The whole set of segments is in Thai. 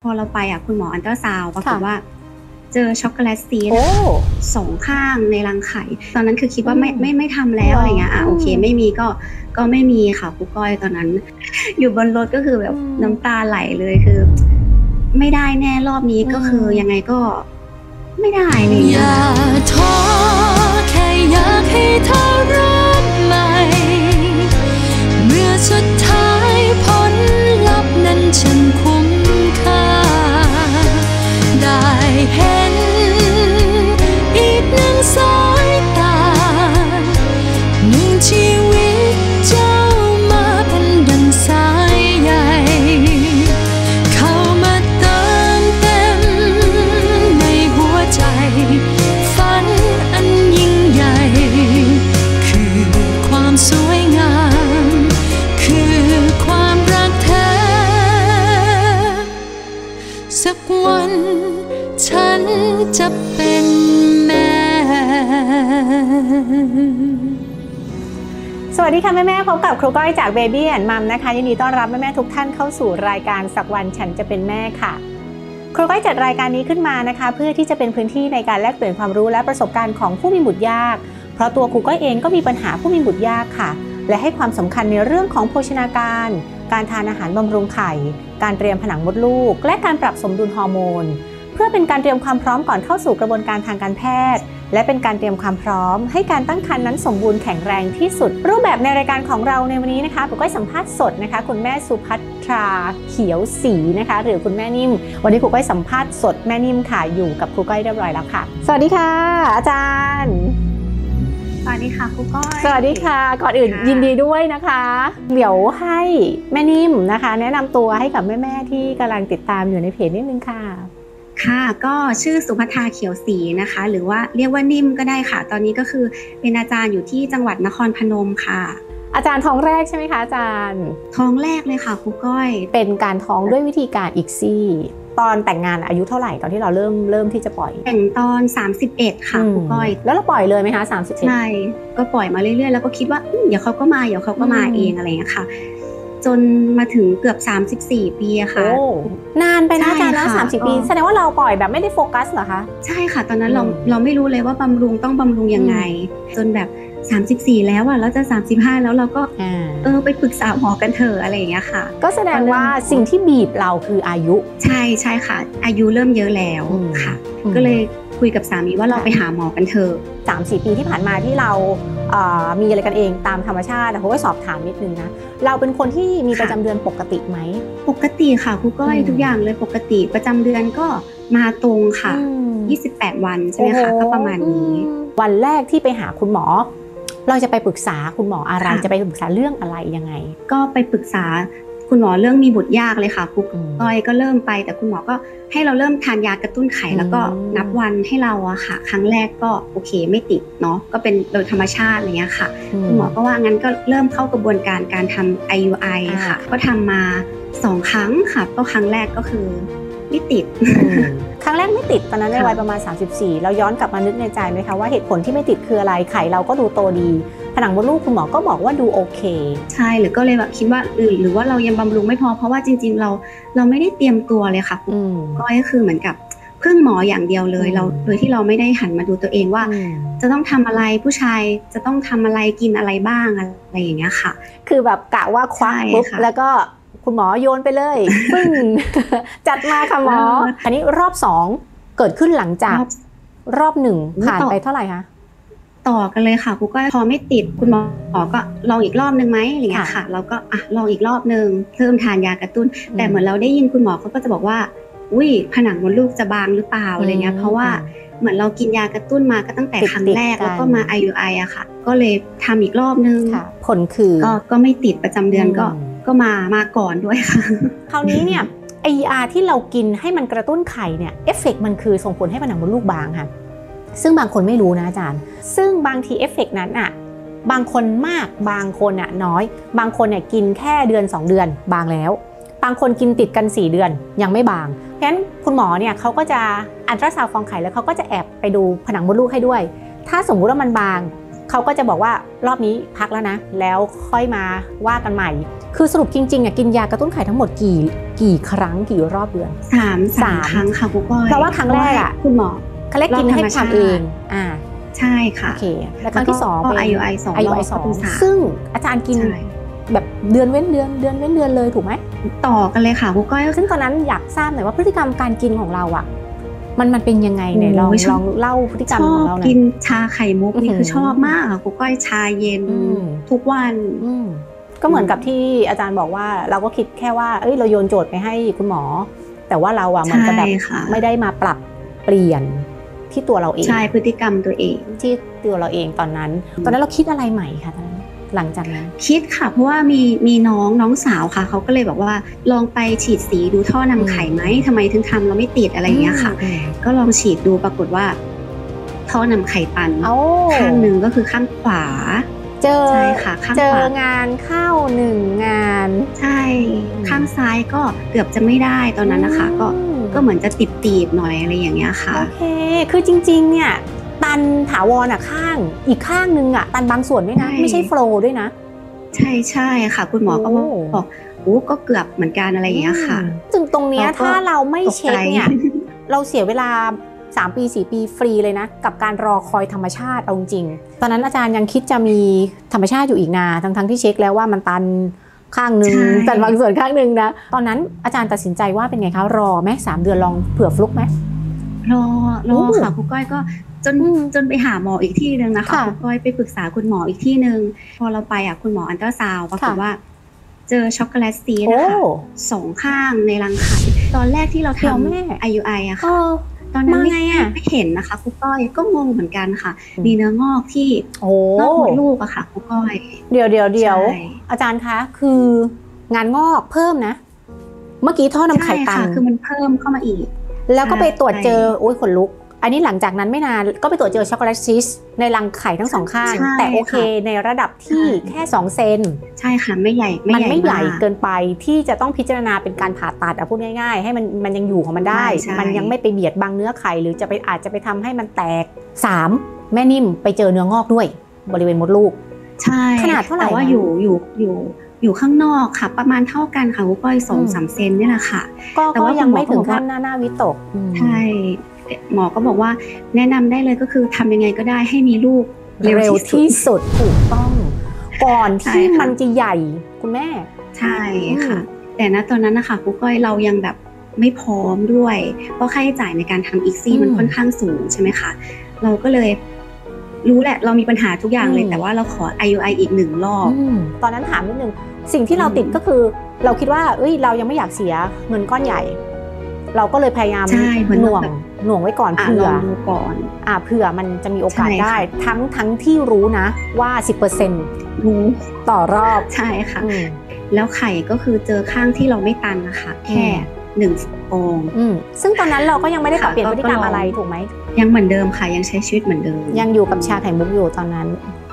อเราไปคุณหมออัลตราซาวด์ปรากฏว่าเจอช็อกโกแลตซีส2 ข้างในรังไข่ตอนนั้นคือคิดว่าไม่ทำแล้วอะไรเงี้ยโอเคไม่มีก็ไม่มีค่ะครูก้อยตอนนั้นอยู่บนรถก็คือแบบน้ำตาไหลเลยคือไม่ได้แน่รอบนี้ก็คือยังไงก็ไม่ได้เลยอย่าท้อแค่อยากให้เธอรับใหม่เมื่อสุดท้ายผลลัพธ์นั้นฉันคุ้มค่าได้เห็นอีกหนึ่งสายตาหนึ่งชีวิตเจ้ามาเป็นดังสายใยเข้ามาเติมเต็มในหัวใจฝันอันยิ่งใหญ่คือความสวยงามคือความรักแท้สักวันฉันจะเป็นแม่สวัสดีค่ะแม่ๆพบกับครูก้อยจาก Baby and Mom นะคะยินดีต้อนรับแม่ๆทุกท่านเข้าสู่รายการสักวันฉันจะเป็นแม่ค่ะครูก้อยจัดรายการนี้ขึ้นมานะคะเพื่อที่จะเป็นพื้นที่ในการแลกเปลี่ยนความรู้และประสบการณ์ของผู้มีบุตรยากเพราะตัวครูก้อยเองก็มีปัญหาผู้มีบุตรยากค่ะและให้ความสำคัญในเรื่องของโภชนาการการทานอาหารบำรุงไข่การเตรียมผนังมดลูกและการปรับสมดุลฮอร์โมนเพื่อเป็นการเตรียมความพร้อมก่อนเข้าสู่กระบวนการทางการแพทย์และเป็นการเตรียมความพร้อมให้การตั้งครรภ์นั้นสมบูรณ์แข็งแรงที่สุดรูปแบบในรายการของเราในวันนี้นะคะผมก็สัมภาษณ์สดนะคะคุณแม่สุภัทราเขียวศรีนะคะหรือคุณแม่นิ่มวันนี้ครูก้อยสัมภาษณ์สดแม่นิ่มค่ะอยู่กับครูก้อยเรียบร้อยแล้วค่ะสวัสดีค่ะอาจารย์สวัสดีค่ะครูก้อยสวัสดีค่ะก่อนอื่นยินดีด้วยนะคะเดี๋ยวให้แม่นิ่มนะคะแนะนำตัวให้กับแม่ๆที่กำลังติดตามอยู่ในเพจนิดนึงค่ะค่ะก็ชื่อสุภัทราเขียวศรีนะคะหรือว่าเรียกว่านิ่มก็ได้ค่ะตอนนี้ก็คือเป็นอาจารย์อยู่ที่จังหวัดนครพนมค่ะอาจารย์ท้องแรกใช่ไหมคะอาจารย์ท้องแรกเลยค่ะครูก้อยเป็นการท้องด้วยวิธีการอีกซี่ตอนแต่งงานอายุเท่าไหร่ตอนที่เราเริ่มที่จะปล่อยแต่งตอน31ค่ะครูก้อยแล้วเราปล่อยเลยไหมคะ31 ใช่ก็ปล่อยมาเรื่อยๆแล้วก็คิดว่าเดี๋ยวเขาก็มาเองอะไรอย่างเงี้ยค่ะจนมาถึงเกือบ34 ปีอะค่ะนานไปนะอาจารย์แล้ว30 ปีแสดงว่าเราปล่อยแบบไม่ได้โฟกัสเหรอคะใช่ค่ะตอนนั้นเราไม่รู้เลยว่าบำรุงต้องบำรุงยังไงจนแบบ34แล้วอะแล้วจะ35แล้วเราก็ไปปรึกษาหมอกันเถอะอะไรอย่างเงี้ยค่ะก็แสดงว่าสิ่งที่บีบเราคืออายุใช่ค่ะอายุเริ่มเยอะแล้วค่ะก็เลยคุยกับสามีว่าเราไปหาหมอกันเถอะ 3-4 ปีที่ผ่านมาที่เรามีอะไรกันเองตามธรรมชาติแต่ผมก็สอบถามนิดนึงนะเราเป็นคนที่มีประจำเดือนปกติไหมปกติค่ะครูก้อยทุกอย่างเลยปกติประจำเดือนก็มาตรงค่ะ28 วันใช่ไหมคะก็ประมาณนี้วันแรกที่ไปหาคุณหมอเราจะไปปรึกษาคุณหมออะไรจะไปปรึกษาเรื่องอะไรยังไงก็ไปปรึกษาคุณหมอเรื่องมีบุตรยากเลยค่ะครูก้อยก็เริ่มไปแต่คุณหมอก็ให้เราเริ่มทานยากระตุ้นไข่แล้วก็นับวันให้เราอะค่ะครั้งแรกก็โอเคไม่ติดเนาะก็เป็นโดยธรรมชาติอะไรเงี้ยค่ะคุณหมอก็ว่างั้นก็เริ่มเข้ากระบวนการทำ IUI ค่ะก็ทำมา2 ครั้งค่ะก็ครั้งแรกก็คือไม่ติดครั้งแรกไม่ติดตอนนั้นในวัยประมาณ34เราย้อนกลับมานึกในใจไหมคะว่าเหตุผลที่ไม่ติดคืออะไรไข่เราก็ดูโตดีผนังมดลูกคุณหมอก็บอกว่าดูโอเคใช่หรือก็เลยแบบคิดว่าหรือว่าเรายังบำรุงไม่พอเพราะว่าจริงๆเราไม่ได้เตรียมตัวเลยค่ะก็คือเหมือนกับพึ่งหมออย่างเดียวเลยเราโดยที่เราไม่ได้หันมาดูตัวเองว่าจะต้องทำอะไรผู้ชายจะต้องทำอะไรกินอะไรบ้างอะไรอย่างเงี้ยค่ะคือแบบกะว่าควักปุ๊บแล้วก็คุณหมอโยนไปเลยปึ้งจัดมาค่ะหมออันนี้รอบ2เกิดขึ้นหลังจากรอบ1ผ่านไปเท่าไหร่คะต่อกันเลยค่ะครูก็พอไม่ติดคุณหมอก็ลองอีกรอบนึงไหมอะไรเงี้ยค่ะเราก็ลองอีกรอบนึงเพิ่มทานยากระตุ้นแต่เหมือนเราได้ยินคุณหมอเขาก็จะบอกว่าอุ้ยผนังมดลูกจะบางหรือเปล่าอะไรเงี้ยเพราะว่าเหมือนเรากินยากระตุ้นมาก็ตั้งแต่ครั้งแรกแล้วก็มา IUI อะค่ะก็เลยทำอีกรอบนึงผลคือก็ไม่ติดประจำเดือนก็มาก่อนด้วยค่ะคราวนี้เนี่ย IUI ที่เรากินให้มันกระตุ้นไข่เนี่ยเอฟเฟกต์มันคือส่งผลให้ผนังมดลูกบางค่ะซึ่งบางคนไม่รู้นะอาจารย์ซึ่งบางทีเอฟเฟกต์นั้นบางคนมากบางคนน้อยบางคนกินแค่เดือน2 เดือนบางแล้วบางคนกินติดกัน4 เดือนยังไม่บางเพราะฉะนั้นคุณหมอเนี่ยเขาก็จะอัลตราซาวด์ฟองไข่แล้วเขาก็จะแอบไปดูผนังมดลูกให้ด้วยถ้าสมมุติว่ามันบางเขาก็จะบอกว่ารอบนี้พักแล้วนะแล้วค่อยมาว่ากันใหม่คือสรุปจริงๆกินยากระตุ้นไข่ทั้งหมดกี่ครั้งกี่รอบเดือนสามครั้งค่ะคุณก้อยเพราะว่าครั้งแรกคุณหมอครั้งแรกกินให้ทำเองใช่ค่ะโอเคแล้วครั้งที่2 ก็ IUI 2ซึ่งอาจารย์กินแบบเดือนเว้นเดือนเลยถูกไหมต่อกันเลยค่ะคุณก้อยซึ่งตอนนั้นอยากทราบหน่อยว่าพฤติกรรมการกินของเรามันเป็นยังไงเนี่ยลองเล่าพฤติกรรมของเราหน่อยกินชาไข่มุกนี่คือชอบมากค่ะคุณก้อยชาเย็นทุกวันก็เหมือนกับที่อาจารย์บอกว่าเราก็คิดแค่ว่าเราโยนโจทย์ไปให้คุณหมอแต่ว่าเรามันจะแบบไม่ได้มาปรับเปลี่ยนที่ตัวเราเองใช่พฤติกรรมตัวเองที่ตัวเราเองตอนนั้นเราคิดอะไรใหม่คะตอนนั้นหลังจากนั้นคิดค่ะเพราะว่ามีน้องสาวค่ะเขาก็เลยบอกว่าลองไปฉีดสีดูท่อนำไข่ไหมทำไมถึงทำเราไม่ติดอะไรอย่างเงี้ยค่ะก็ลองฉีดดูปรากฏว่าท่อนำไข่ตันข้างหนึ่งก็คือข้างขวาใช่ค่ะข้างขวาเจองานเข้า1 งานใช่ข้างซ้ายก็เกือบจะไม่ได้ตอนนั้นนะคะก็เหมือนจะตีบหน่อยอะไรอย่างเงี้ยค่ะโอเคคือจริงๆเนี่ยตันถาวรข้างอีกข้างนึงตันบางส่วนด้วยนะไม่ใช่โฟลว์ด้วยนะใช่ค่ะคุณหมอก็บอกก็เกือบเหมือนกันอะไรอย่างเงี้ยค่ะซึ่งตรงเนี้ยถ้าเราไม่เช็คเนี่ยเราเสียเวลา3 ปี 4 ปีฟรีเลยนะกับการรอคอยธรรมชาติเอาจริงตอนนั้นอาจารย์ยังคิดจะมีธรรมชาติอยู่อีกนาทั้งที่เช็คแล้วว่ามันตันข้างนึงตันบางส่วนข้างนึงนะตอนนั้นอาจารย์ตัดสินใจว่าเป็นไงคะรอไหม3 เดือนลองเผื่อฟลุกไหมรอค่ะคุณก้อยก็จนไปหาหมออีกที่นึงนะคะคุณก้อยไปปรึกษาคุณหมออีกที่นึงพอเราไปคุณหมออัลตราซาวด์ปรากฏว่าเจอช็อกโกแลตซีสนะคะ2 ข้างในรังไข่ตอนแรกที่เราทำ IUI อะค่ะตอนนั้นไม่เห็นนะคะคุณก้อยก็งงเหมือนกันค่ะมีเนื้องอกที่นอกมดลูกอะค่ะคุณก้อยเดี๋ยวอาจารย์คะคืองานงอกเพิ่มนะเมื่อกี้ท่อนำไข่ตันคือมันเพิ่มเข้ามาอีกแล้วก็ไปตรวจเจอขนลุกอันนี้หลังจากนั้นไม่นานก็ไปตรวจเจอช็อกโกแลตซิสในรังไข่ทั้ง2 ข้างแต่โอเคในระดับที่แค่2 เซนใช่ค่ะไม่ใหญ่มันไม่ใหญ่เกินไปที่จะต้องพิจารณาเป็นการผ่าตัดพูดง่ายๆให้มันยังอยู่ของมันได้มันยังไม่ไปเบียดบังเนื้อไข่หรืออาจจะไปทำให้มันแตก3แม่นิ่มไปเจอเนื้องอกด้วยบริเวณมดลูกใช่ขนาดเท่าไหร่แต่ว่าอยู่ข้างนอกค่ะประมาณเท่ากันค่ะคุณก้อย2-3 เซนนี่แหละค่ะแต่ว่ายังไม่ถึงขั้นหน้าวิตกใช่หมอก็บอกว่าแนะนำได้เลยก็คือทำยังไงก็ได้ให้มีลูกเร็วที่สุดถูกต้องก่อนที่มันจะใหญ่คุณแม่ใช่ค่ะแต่ณตอนนั้นนะคะคุณก้อยเรายังแบบไม่พร้อมด้วยเพราะค่าใช้จ่ายในการทำอีกซี่มันค่อนข้างสูงใช่ไหมคะเราก็เลยรู้แหละเรามีปัญหาทุกอย่างเลยแต่ว่าเราขอ IUI อีก1 รอบตอนนั้นถามนิดนึงสิ่งที่เราติดก็คือเราคิดว่าเรายังไม่อยากเสียเงินก้อนใหญ่เราก็เลยพยายามหน่วงไว้ก่อนเผื่อเผื่อมันจะมีโอกาสได้ทั้งที่รู้นะว่า 10% รู้ต่อรอบใช่ค่ะแล้วไข่ก็คือเจอข้างที่เราไม่ตันนะคะแค่1 ฟองซึ่งตอนนั้นเราก็ยังไม่ได้ปรับเปลี่ยนพฤติกรรมอะไรถูกไหมยังเหมือนเดิมค่ะยังใช้ชีวิตเหมือนเดิมยังอยู่กับชาไข่มุกอยู่ตอนนั้น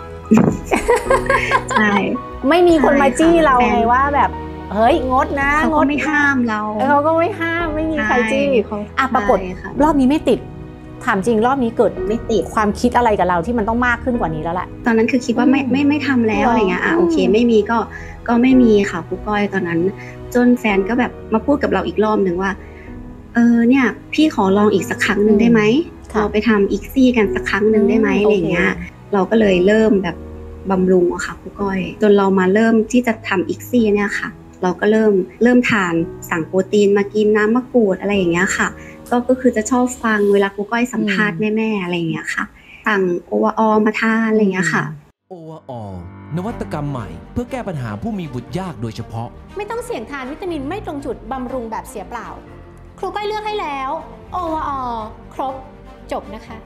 ใช่ไม่มีคนมาจี้เราไงว่าแบบเฮ้ยงดนะเขาไม่ห้ามเราเขาก็ไม่ห้ามไม่มีใครจี้ปรากฏรอบนี้ไม่ติดถามจริงรอบนี้เกิดไม่ติดความคิดอะไรกับเราที่มันต้องมากขึ้นกว่านี้แล้วแหละตอนนั้นคือคิดว่าไม่ทำแล้วอะไรเงี้ยโอเคไม่มีก็ไม่มีค่ะครูก้อยตอนนั้นจนแฟนก็แบบมาพูดกับเราอีกรอบนึงว่าเนี่ยพี่ขอลองอีกสักครั้งนึงได้ไหมเราไปทำอีกซี่กันสักครั้งนึงได้ไหมอะไรเงี้ยเราก็เลยเริ่มแบบบำรุงอะค่ะครูก้อยจนเรามาเริ่มที่จะทำอีกซี่เนี่ยค่ะเราก็เริ่มทานสั่งโปรตีนมากินน้ำมะกรูดอะไรอย่างเงี้ยค่ะก็คือจะชอบฟังเวลาครูก้อยสัมภาษณ์แม่ๆอะไรอย่างเงี้ยค่ะสั่งโอวาออมาทานอะไรอย่างเงี้ยค่ะโอวาออนวัตกรรมใหม่เพื่อแก้ปัญหาผู้มีบุตรยากโดยเฉพาะไม่ต้องเสี่ยงทานวิตามินไม่ตรงจุดบำรุงแบบเสียเปล่าครูก้อยเลือกให้แล้วโอวาออครบจบนะคะ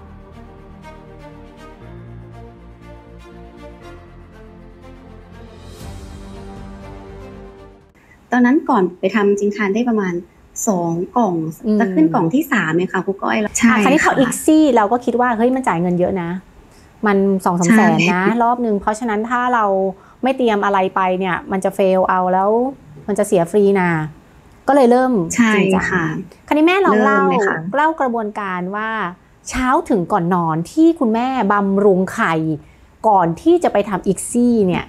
ตอนนั้นก่อนไปทำจริงทานได้ประมาณ2 กล่องจะขึ้นกล่องที่3เนี่ยค่ะครูก้อยใช่คราวนี้เขาอีกซี่เราก็คิดว่าเฮ้ยมันจ่ายเงินเยอะนะมัน 2-3 แสนนะรอบนึงเพราะฉะนั้นถ้าเราไม่เตรียมอะไรไปเนี่ยมันจะเฟลเอาแล้วมันจะเสียฟรีนะก็เลยเริ่มจริงจังคราวนี้แม่ลองเล่ากระบวนการว่าเช้าถึงก่อนนอนที่คุณแม่บำรุงไข่ก่อนที่จะไปทำอีกซี่เนี่ย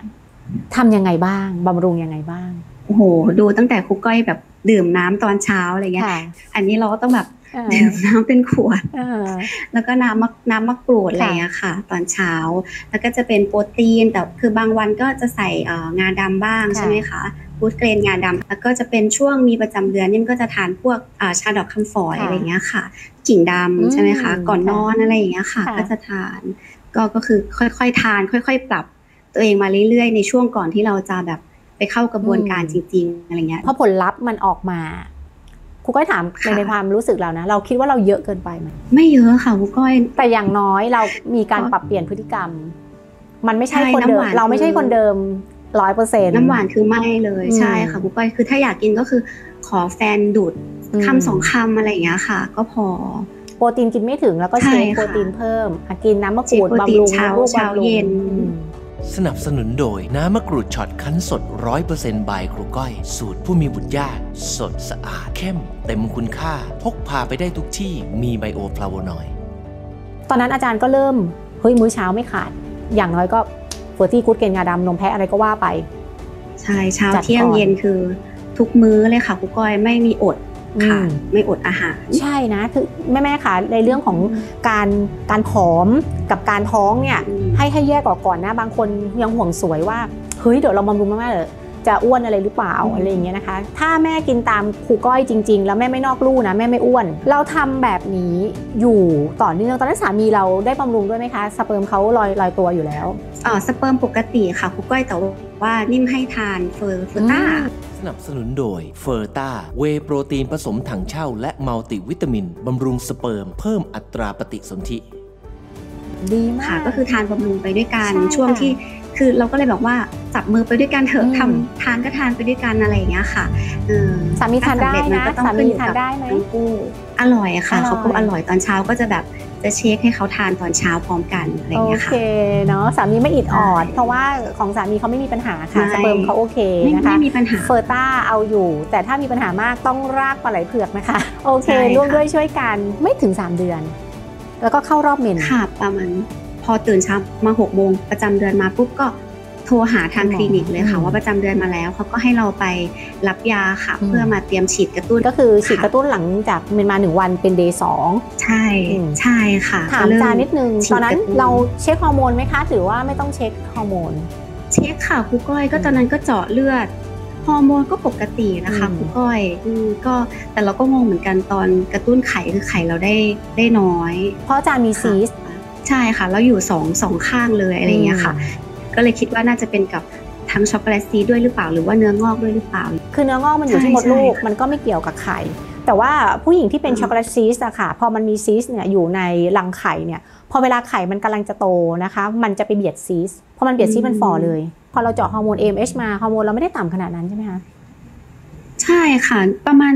ทำยังไงบ้างบำรุงยังไงบ้างโอ้โหดูตั้งแต่ครูก้อยแบบดื่มน้ำตอนเช้าอะไรเงี้ยอันนี้เราก็ต้องแบบดื่มน้ำเป็นขวดแล้วก็น้ำมะกรูดอะไรเงี้ยค่ะตอนเช้าแล้วก็จะเป็นโปรตีนแต่คือบางวันก็จะใส่งาดำบ้างใช่ไหมคะฟู้ดเกรนงาดำแล้วก็จะเป็นช่วงมีประจำเดือนนี่ก็จะทานพวกชาดอกคำฝอยอะไรเงี้ยค่ะกิ่งดำใช่ไหมคะก่อนนอนอะไรอย่างเงี้ยค่ะก็จะทานก็คือค่อยๆทานค่อยๆปรับตัวเองมาเรื่อยๆในช่วงก่อนที่เราจะแบบไปเข้ากระบวนการจริงๆอะไรเงี้ยพอผลลัพธ์มันออกมาครูก้อยถามในความรู้สึกเรานะเราคิดว่าเราเยอะเกินไปไหมไม่เยอะค่ะครูก้อยแต่อย่างน้อยเรามีการปรับเปลี่ยนพฤติกรรมมันไม่ใช่คนเดิมเราไม่ใช่คนเดิม100% น้ำหวานคือไม่เลยใช่ค่ะครูก้อยคือถ้าอยากกินก็คือขอแฟนดูดคำ2 คำอะไรอย่างเงี้ยค่ะก็พอโปรตีนกินไม่ถึงแล้วก็เชคโปรตีนเพิ่มกินน้ำมะกรูดบำรุงลูกบำรุงสนับสนุนโดยน้ำมะกรูดช็อตคั้นสด 100% บายครูก้อยสูตรผู้มีบุตรยากสดสะอาดเข้มเต็มคุณค่าพกพาไปได้ทุกที่มีไบโอฟลาโวนอยด์ตอนนั้นอาจารย์ก็เริ่มมื้อเช้าไม่ขาดอย่างน้อยก็เฟอร์ตี้กู๊ดเกนงาดำนมแพะอะไรก็ว่าไปใช่เช้าเที่ยงเย็นคือทุกมื้อเลยค่ะครูก้อยไม่มีอดค่ะไม่อดอาหารใช่นะคือแม่ค่ะในเรื่องของการผอมกับการท้องเนี่ยให้แยกออกก่อนนะบางคนยังห่วงสวยว่าเฮ้ยเดี๋ยวเราบำรุงมากๆเลยจะอ้วนอะไรหรือเปล่าอะไรอย่างเงี้ยนะคะถ้าแม่กินตามครูก้อยจริงๆแล้วแม่ไม่นอกลู่นะแม่ไม่อ้วนเราทำแบบนี้อยู่ต่อเนื่องตอนนั้นสามีเราได้บำรุงด้วยไหมคะสเปิร์มเขาลอยตัวอยู่แล้วสเปิร์มปกติค่ะครูก้อยแต่ว่านิ่มให้ทานเฟอร์ต้าสนับสนุนโดยเฟอร์ต้าเวย์โปรตีนผสมถังเช่าและมัลติวิตามินบำรุงสเปิร์มเพิ่มอัตราปฏิสนธิดีมากค่ะก็คือทานบำรุงไปด้วยกันช่วงที่คือเราก็เลยบอกว่าจับมือไปด้วยกันเถอะทานก็ทานไปด้วยกันอะไรอย่างเงี้ยค่ะสามีทานได้นะสามีทานได้ไหมอร่อยค่ะเขาก็อร่อยตอนเช้าก็จะแบบจะเช็คให้เขาทานตอนเช้าพร้อมกันอะไรอย่างเงี้ยค่ะโอเคเนาะสามีไม่อิดออดเพราะว่าของสามีเขาไม่มีปัญหาค่ะสเปิร์มเขาโอเคนะคะไม่มีปัญหาเฟอร์ต้าเอาอยู่แต่ถ้ามีปัญหามากต้องรากปลาไหลเผือกนะคะโอเคร่วมด้วยช่วยกันไม่ถึง3 เดือนแล้วก็เข้ารอบเมนค่ะประมาณพอตื่นเช้ามา6 โมงประจำเดือนมาปุ๊บก็โทรหาทางคลินิกเลยค่ะว่าประจำเดือนมาแล้วเขาก็ให้เราไปรับยาค่ะเพื่อมาเตรียมฉีดกระตุ้นก็คือฉีดกระตุ้นหลังจากเมนมา1 วันเป็น day 2 ใช่ค่ะถามจานิดนึงตอนนั้นเราเช็คฮอร์โมนไหมคะหรือว่าไม่ต้องเช็คฮอร์โมนเช็คค่ะครูก้อยก็ตอนนั้นก็เจาะเลือดฮอร์โมนก็ปกตินะคะครูก้อยก็แต่เราก็งงเหมือนกันตอนกระตุ้นไข่คือไข่เราได้น้อยเพราะอาจารย์มีซีสใช่ค่ะแล้วอยู่สองข้างเลยอะไรอย่างเงี้ยค่ะก็เลยคิดว่าน่าจะเป็นกับทั้งช็อกโกแลตซีด้วยหรือเปล่าหรือว่าเนื้องอกด้วยหรือเปล่าคือเนื้องอกมันอยู่ที่มดลูกมันก็ไม่เกี่ยวกับไข่แต่ว่าผู้หญิงที่เป็นช็อกโกแลตซีสอะค่ะพอมันมีซีสเนี่ยอยู่ในรังไข่เนี่ยพอเวลาไข่มันกำลังจะโตนะคะมันจะไปเบียดซีสพอมันเบียดซีสมันฝ่อเลยพอเราเจาะฮอร์โมน AMH มาฮอร์โมนเราไม่ได้ต่ำขนาดนั้นใช่ไหมคะใช่ค่ะประมาณ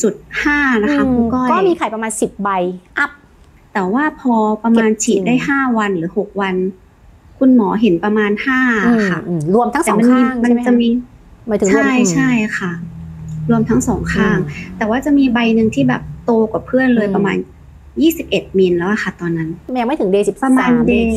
1.5 นะคะคุณก้อยก็มีไข่ประมาณ10 ใบอัพแต่ว่าพอประมาณฉีดได้5 วันหรือ6 วันคุณหมอเห็นประมาณ5ค่ะรวมทั้ง2 ข้างมันจะมีใช่ค่ะรวมทั้ง2 ข้างแต่ว่าจะมีใบหนึ่งที่แบบโตกว่าเพื่อนเลยประมาณ21 มิลแล้วค่ะตอนนั้นยังไม่ถึง day 13 ประมาณ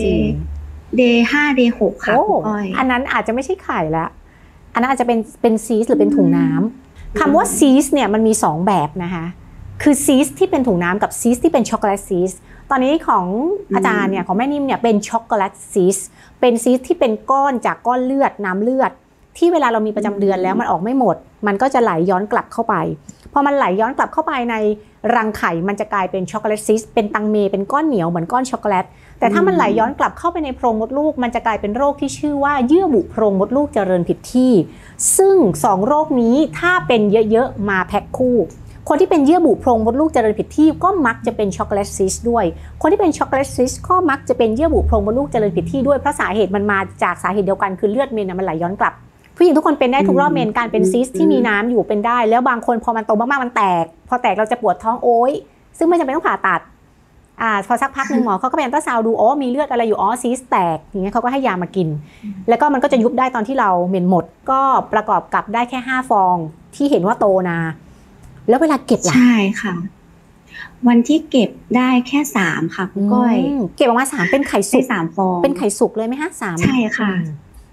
day 5 day 6ค่ะอันนั้นอาจจะไม่ใช่ไข่ละอันนั้นอาจจะเป็นซีสหรือเป็นถุงน้ำคำว่าซีสเนี่ยมันมี2 แบบนะคะคือซีสที่เป็นถุงน้ำกับซีสที่เป็นช็อกโกแลตซีสตอนนี้ของอาจารย์เนี่ยของแม่นิ่มเนี่ยเป็นช็อกโกแลตซีสเป็นซีสที่เป็นก้อนจากก้อนเลือดน้ำเลือดที่เวลาเรามีประจำเดือนแล้วมันออกไม่หมดมันก็จะไหลย้อนกลับเข้าไปพอมันไหลย้อนกลับเข้าไปในรังไข่มันจะกลายเป็นช็อกโกแลตซีสเป็นตังเมเป็นก้อนเหนียวเหมือนก้อนช็อกโกแลตแต่ถ้ามันไหลย้อนกลับเข้าไปในโพรงมดลูกมันจะกลายเป็นโรคที่ชื่อว่าเยื่อบุโพรงมดลูกเจริญผิดที่ซึ่ง2 โรคนี้ถ้าเป็นเยอะๆมาแพ็คคู่คนที่เป็นเยื่อบุโพรงมดลูกเจริญผิดที่ก็มักจะเป็นช็อกโกแลตซิสด้วยคนที่เป็นช็อกโกแลตซิสก็มักจะเป็นเยื่อบุโพรงมดลูกเจริญผิดที่ด้วยเพราะสาเหตุมันมาจากสาเหตุเดียวกันคือเลือดเมนมันไหลย้อนกลับผู้หญิงทุกคนเป็นได้ทุกรอบเมนการเป็นซิสที่มีน้ำอยู่เป็นได้แล้วบางคนพอมันโตมากๆมันแตกพอแตกเราจะปวดท้องโอ๊ยซึ่งไม่จำเป็นต้องผ่าตัดพอสักพักนึงหมอเขาก็ไปอัลตราซาวด์ดูมีเลือดอะไรอยู่ซีสแตกอย่างเงี้ยเขาก็ให้ยามากินแล้วก็มันก็จะยุบได้ตอนที่เราเมนหมดก็ประกอบกับได้แค่5 ฟองที่เห็นว่าโตนะแล้วเวลาเก็บล่ะใช่ค่ะวันที่เก็บได้แค่3ค่ะคุณก้อยเก็บออกมา3เป็นไข่สุก 3 ฟองเป็นไข่สุกเลยไหมคะ3 ใช่ค่ะ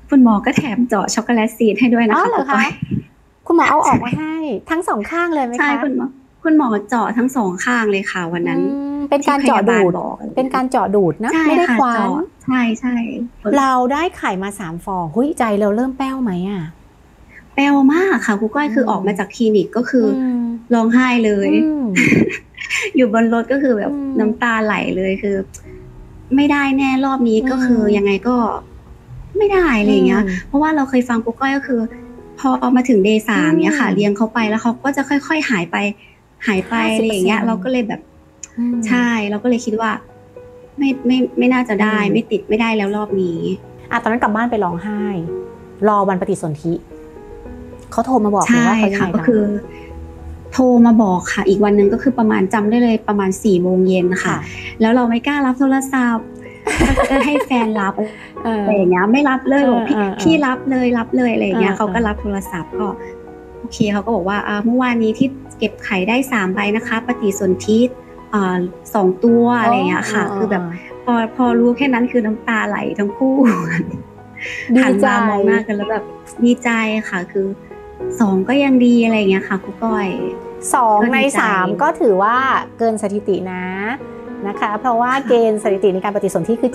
คุณหมอก็แถมเจาะช็อกโกแลตซีดให้ด้วยนะคะเหรอคะคุณหมอเอาออกมาให้ทั้งสองข้างเลยไหมคะใช่คุณหมอเจาะทั้งสองข้างเลยค่ะวันนั้นเป็นการเจาะดูดเป็นการเจาะดูดนะไม่ได้คว้านใช่ใช่เราได้ไข่มา3 ฟองหุ้ยใจเราเริ่มแป้วไหมอ่ะแป้วมากค่ะครูก้อยคือออกมาจากคลินิกก็คือร้องไห้เลยอยู่บนรถก็คือแบบน้ำตาไหลเลยคือไม่ได้แน่รอบนี้ก็คือยังไงก็ไม่ได้อะไรอย่างเงี้ยเพราะว่าเราเคยฟังครูก้อยก็คือพอมาถึงเดย์3เนี้ยค่ะเลี้ยงเขาไปแล้วเขาก็จะค่อยๆหายไปอะไรอย่างเงี้ยเราก็เลยแบบใช่เราก็เลยคิดว่าไม่น่าจะได้ไม่ติดไม่ได้แล้วรอบนี้ตอนนั้นกลับบ้านไปร้องไห้รอวันปฏิสนธิเขาโทรมาบอกว่าเขายังไงก็คือโทรมาบอกค่ะอีกวันนึงก็คือประมาณจำได้เลยประมาณ4 โมงเย็นค่ะแล้วเราไม่กล้ารับโทรศัพท์ให้แฟนรับอะไรอย่างเงี้ยไม่รับเลยบอกพี่รับเลยอะไรอย่างเงี้ยเขาก็รับโทรศัพท์ก็โอเคเขาก็บอกว่าเมื่อวานนี้ที่เก็บไข่ได้3 ใบนะคะปฏิสนธิ2 ตัวอะไรอย่างเงี้ยค่ะคือแบบพอรู้แค่นั้นคือน้ำตาไหลทั้งคู่หันมามองหน้ากันแล้วแบบดีใจค่ะคือ2ก็ยังดีอะไรอย่างเงี้ยค่ะครูก้อย 2 ใน 3ก็ถือว่าเกินสถิตินะคะเพราะว่าเกณฑ์สถิติในการปฏิสนธิคือ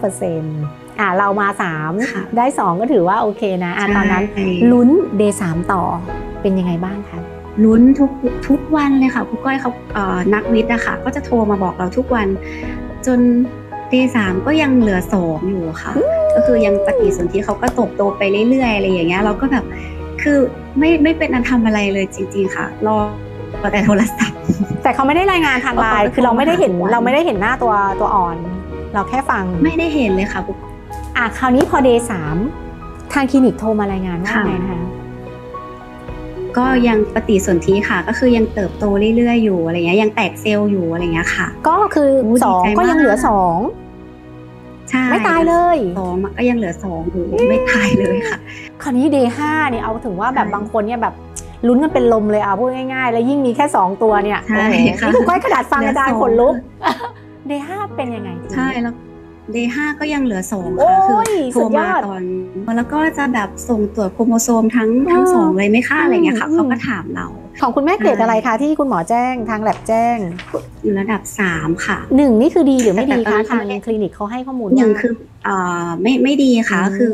75%เรามา3ได้2ก็ถือว่าโอเคนะตอนนั้นลุ้นเดย์3ต่อเป็นยังไงบ้างคะลุ้นทุกวันเลยค่ะครูก้อยเขานักวิทย์นะคะก็จะโทรมาบอกเราทุกวันจนเดย์3ก็ยังเหลือ2อยู่ค่ะก็คือยังปฏิสนธิเขาก็โตไปเรื่อยๆอะไรอย่างเงี้ยเราก็แบบคือไม่เป็นอันทำอะไรเลยจริงๆค่ะรอแต่โทรศัพท์แต่เขาไม่ได้รายงานทางไลน์คือเราไม่ได้เห็นหน้าตัวอ่อนเราแค่ฟังไม่ได้เห็นเลยค่ะคราวนี้พอเดย์3ทางคลินิกโทรมารายงานว่าไงนะคะก็ยังปฏิสนธิค่ะก็คือยังเติบโตเรื่อยๆอยู่อะไรเงี้ยยังแตกเซลล์อยู่อะไรเงี้ยค่ะก็คือ2ก็ยังเหลือ2ใช่ไม่ตายเลย 2ก็ยังเหลือ2อยู่ไม่ตายเลยค่ะคราวนี้เดย์5เนี่ยเอาถึงว่าแบบบางคนเนี่ยแบบลุ้นกันเป็นลมเลยพูดง่ายๆแล้วยิ่งมีแค่2 ตัวเนี่ยนี่คุณก้อยขนาดฟังอาจารย์ขนลุกเดย์5เป็นยังไงใช่แล้วเดย์5ก็ยังเหลือ2ค่ะคือโทรมาตอนแล้วก็จะแบบส่งตรวจโครโมโซมทั้ง2เลยไหมคะอะไรเงี้ยค่ะเขาก็ถามเราของคุณแม่เกรดอะไรคะที่คุณหมอแจ้งทางแลบแจ้งอยู่ระดับ3ค่ะ 1นี่คือดีหรือไม่ดีคะทางคลินิกเขาให้ข้อมูล 1คือไม่ดีค่ะคือ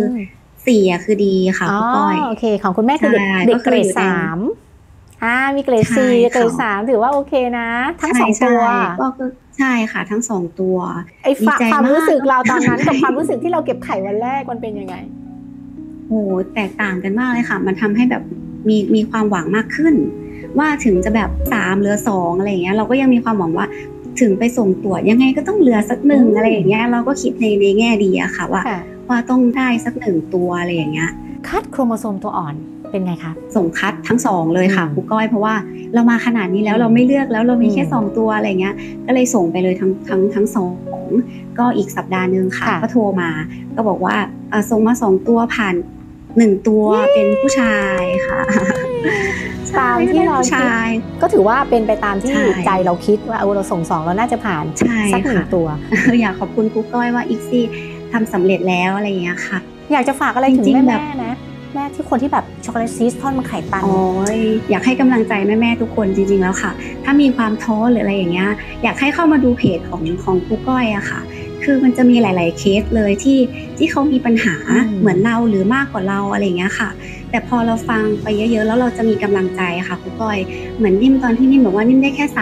4คือดีค่ะคุณก้อยโอเคของคุณแม่คือเด็กเกรด3มีเกรด4เกรด3ถือว่าโอเคนะทั้ง2ตัวใช่ค่ะทั้ง2ตัวความรู้สึกเราตอนนั้นกับความรู้สึกที่เราเก็บไข่วันแรกมันเป็นยังไงโอ้แตกต่างกันมากเลยค่ะมันทำให้แบบมีความหวังมากขึ้นว่าถึงจะแบบ3เหลือ2อะไรอย่างเงี้ยเราก็ยังมีความหวังว่าถึงไปส่งตรวจยังไงก็ต้องเหลือสัก1อะไรอย่างเงี้ยเราก็คิดในแง่ดีอะค่ะว่าต้องได้สัก1ตัวอะไรอย่างเงี้ยคัดโครโมโซมตัวอ่อนเป็นไงคะส่งคัดทั้ง2เลยค่ะครูก้อยเพราะว่าเรามาขนาดนี้แล้วเราไม่เลือกแล้วเรามีแค่2ตัวอะไรเงี้ยก็เลยส่งไปเลยทั้ง2ก็อีกสัปดาห์นึงค่ะก็โทรมาก็บอกว่าส่งมา2ตัวผ่าน1ตัวเป็นผู้ชายค่ะตามที่เราคิดก็ถือว่าเป็นไปตามที่ใจเราคิดว่าเราส่ง2แล้วน่าจะผ่านสัก1ตัวอยากขอบคุณครูก้อยว่าอีกซี่ทำสำเร็จแล้วอะไรอย่างเงี้ยค่ะอยากจะฝากอะไรถึงแม่นะแม่ที่คนที่แบบช็อกโกแลตซีสทอดมันไข่ตันอยากให้กำลังใจแม่ทุกคนจริงๆแล้วค่ะถ้ามีความท้อหรืออะไรอย่างเงี้ยอยากให้เข้ามาดูเพจของครูก้อยอะค่ะคือมันจะมีหลายๆเคสเลยที่เขามีปัญหาเหมือนเราหรือมากกว่าเราอะไรอย่างเงี้ยค่ะแต่พอเราฟังไปเยอะๆแล้วเราจะมีกำลังใจค่ะครูก้อยเหมือนนิ่มตอนที่นิ่มบอกว่านิ่มได้แค่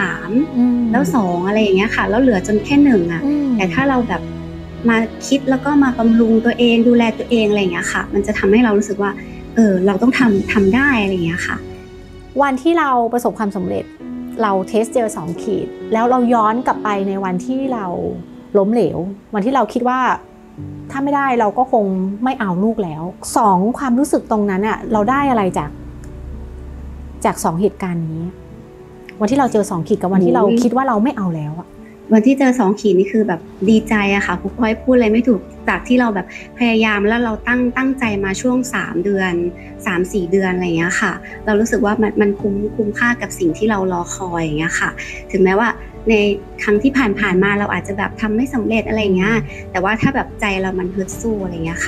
3แล้ว2อะไรอย่างเงี้ยค่ะแล้วเหลือจนแค่1อะแต่ถ้าเราแบบมาคิดแล้วก็มาบำรุงตัวเองดูแลตัวเองอะไรอย่างเงี้ยค่ะมันจะทำให้เรารู้สึกว่าเราต้องทำได้อะไรอย่างเงี้ยค่ะวันที่เราประสบความสำเร็จเราเทสเจล2 ขีดแล้วเราย้อนกลับไปในวันที่เราล้มเหลววันที่เราคิดว่าถ้าไม่ได้เราก็คงไม่เอาลูกแล้ว2ความรู้สึกตรงนั้นอ่ะเราได้อะไรจาก2เหตุการณ์นี้วันที่เราเจอ2 ขีดกับวันที่เราคิดว่าเราไม่เอาแล้วอ่ะวันที่เจอ2 ขีดนี่คือแบบดีใจอะค่ะครูก้อยพูดอะไรไม่ถูกจากที่เราแบบพยายามแล้วเราตั้งใจมาช่วง3 เดือน 3-4 เดือนอะไรอย่างเงี้ยค่ะเรารู้สึกว่ามันคุ้มค่ากับสิ่งที่เรารอคอยอย่างเงี้ยค่ะถึงแม้ว่าในครั้งที่ผ่านมาเราอาจจะแบบทำไม่สำเร็จอะไรเงี้ยแต่ว่าถ้าแบบใจเรามันฮึดสู้อะไรเงี้ยค่ะ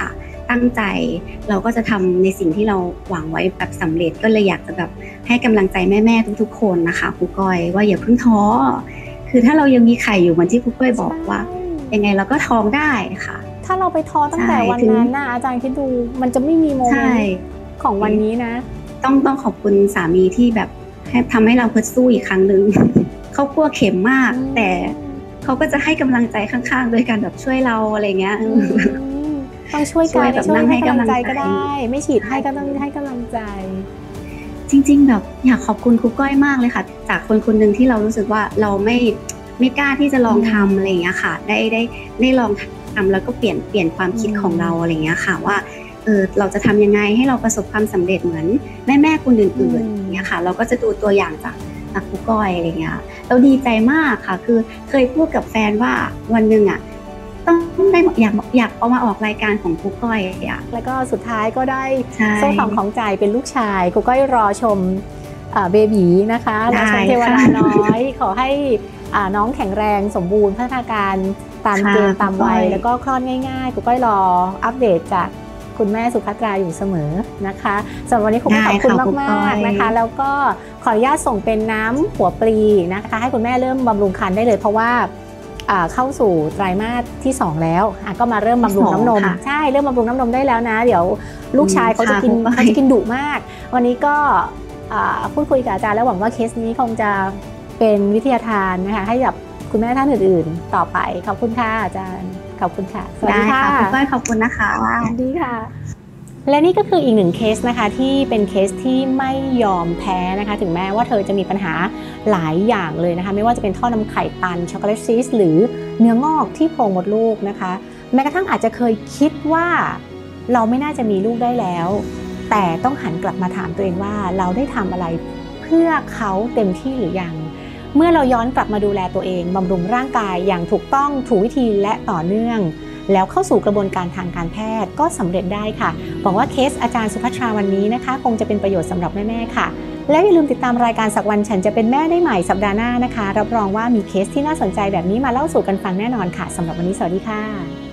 ตั้งใจเราก็จะทำในสิ่งที่เราหวังไว้แบบสำเร็จก็เลยอยากจะแบบให้กำลังใจแม่ๆทุกๆคนนะคะครูก้อยว่าอย่าเพิ่งท้อคือถ้าเรายังมีไข่อยู่เหมือนที่ครูก้อยบอกว่ายังไงเราก็ท้องได้ค่ะถ้าเราไปท้อตั้งแต่วันนั้นนะอาจารย์คิดดูมันจะไม่มีโมเมนต์ของวันนี้นะต้องขอบคุณสามีที่แบบทำให้เราฮึดสู้อีกครั้งหนึ่ง เขากลัวเข็มมากแต่เขาก็จะให้กำลังใจข้างๆด้วยกันแบบช่วยเราอะไรเงี้ยต้องช่วยกันช่วยให้กำลังใจก็ได้ไม่ฉีดให้ก็ต้องให้กำลังใจจริงๆแบบอยากขอบคุณครูก้อยมากเลยค่ะจากคนๆนึงที่เรารู้สึกว่าเราไม่กล้าที่จะลองทำอะไรเงี้ยค่ะได้ลองทำแล้วก็เปลี่ยนความคิดของเราอะไรเงี้ยค่ะว่าเราจะทำยังไงให้เราประสบความสำเร็จเหมือนแม่คนอื่นๆอย่างเงี้ยค่ะเราก็จะดูตัวอย่างจากครูก้อยอะไรเงี้ยเราดีใจมากค่ะคือเคยพูดกับแฟนว่าวันหนึ่งอ่ะต้องได้อยากเอามาออกรายการของครูก้อยอ่ะแล้วก็สุดท้ายก็ได้โซ่ทองของใจเป็นลูกชายครูก้อยรอชมเบบีนะคะรอชมเทวดาน้อยขอให้น้องแข็งแรงสมบูรณ์พัฒนาการตามเกณฑ์ตามวัยแล้วก็คลอดง่ายๆครูก้อยรออัปเดตจากคุณแม่สุภัตราอยู่เสมอนะคะสำหรับวันนี้ขอบคุณมากๆนะคะแล้วก็ขออนุญาตส่งเป็นน้ำหัวปลีนะคะให้คุณแม่เริ่มบำรุงครรภ์ได้เลยเพราะว่าเข้าสู่ไตรมาสที่2แล้วก็มาเริ่มบำรุงน้ำนมใช่เริ่มบำรุงน้ำนมได้แล้วนะเดี๋ยวลูกชายเขาจะกินดุมากวันนี้ก็พูดคุยกับอาจารย์แล้วหวังว่าเคสนี้คงจะเป็นวิทยาทานนะคะให้กับคุณแม่ท่านอื่นๆต่อไปขอบคุณค่ะอาจารย์ขอบคุณค่ะสวัสดีค่ะคุณก้อยขอบคุณนะคะสวัสดีค่ะและนี่ก็คืออีกหนึ่งเคสนะคะที่เป็นเคสที่ไม่ยอมแพ้นะคะถึงแม้ว่าเธอจะมีปัญหาหลายอย่างเลยนะคะไม่ว่าจะเป็นท่อนำไข่ตันช็อกโกแลตซีสหรือเนื้องอกที่โพรงมดลูกนะคะแม้กระทั่งอาจจะเคยคิดว่าเราไม่น่าจะมีลูกได้แล้วแต่ต้องหันกลับมาถามตัวเองว่าเราได้ทำอะไรเพื่อเขาเต็มที่หรือยังเมื่อเราย้อนกลับมาดูแลตัวเองบำรุงร่างกายอย่างถูกต้องถูกวิธีและต่อเนื่องแล้วเข้าสู่กระบวนการทางการแพทย์ก็สำเร็จได้ค่ะหวังว่าเคสอาจารย์สุภัทราวันนี้นะคะคงจะเป็นประโยชน์สำหรับแม่ๆค่ะและอย่าลืมติดตามรายการสักวันฉันจะเป็นแม่ได้ใหม่สัปดาห์หน้านะคะรับรองว่ามีเคสที่น่าสนใจแบบนี้มาเล่าสู่กันฟังแน่นอนค่ะสำหรับวันนี้สวัสดีค่ะ